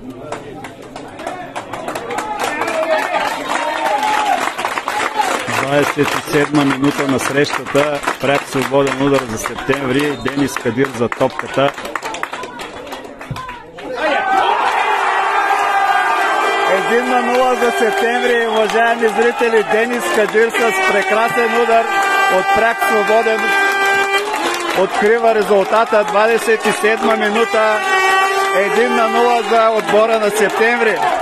...27 минута на срещата. Пряк свободен удар за Септември. Денис Кадир за топката. Един на 0 за Септември, уважаеми зрители. Денис Кадир с прекрасен удар от пряк свободен открива резултата. 27 минута. 1 на 0 за отбора на Септември.